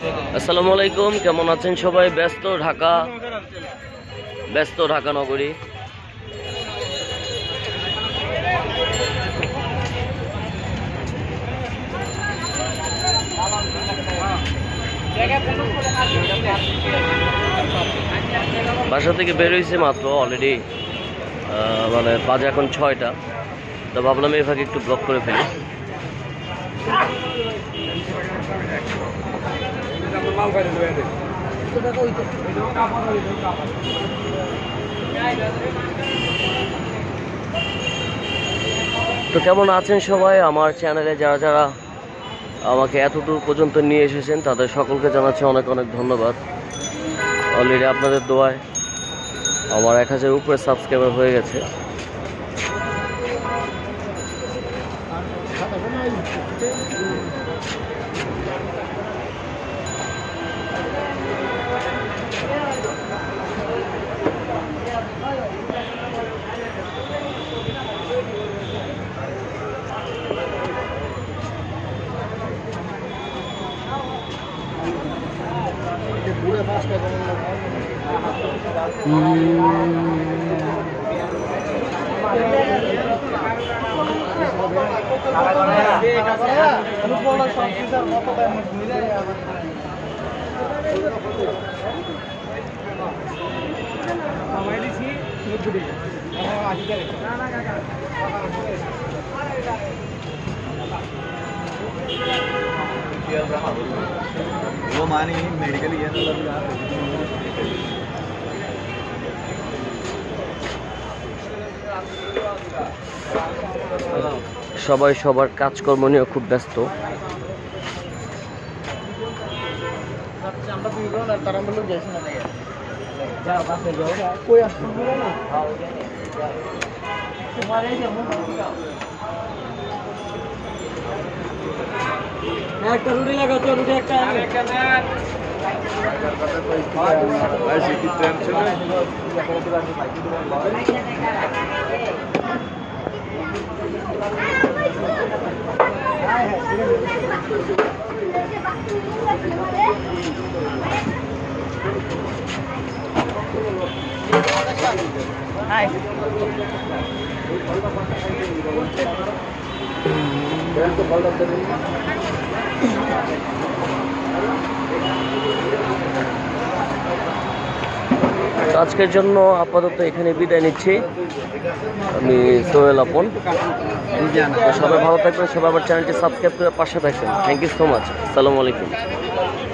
আসসালামু আলাইকুম, কেমন আছেন সবাই? ব্যস্ত ঢাকা নগরী। বাসা থেকে বের হয়েছে মাত্র, অলরেডি মানে বাজে এখন 6টা। তো ভাবলাম এই ফাঁকে একটু ব্লক করে ফেলি। তো কেমন আছেন সবাই? আমার চ্যানেলে যারা যারা আমাকে এতদূর পর্যন্ত নিয়ে এসেছেন তাদের সকলকে জানাচ্ছি অনেক অনেক ধন্যবাদ। অলরেডি আপনাদের দোয়ায় আমার 1000 উপরে সাবস্ক্রাইবার হয়ে গেছে। वो मानी मेडिकल ही है সবাই সবার কাজকর্ম নিয়ে খুব ব্যস্ত। একটা রুটি লাগাও তো, রুটি একটা আজকের জন্য আপাতত এখানে বিদায় নিচ্ছি। আমি সোহেল আপন। সবাই ভালো থাকবেন, সবাই আমার চ্যানেলটি সাবস্ক্রাইব করে পাশে থাকবেন। Thank you so much. আসসালামু আলাইকুম।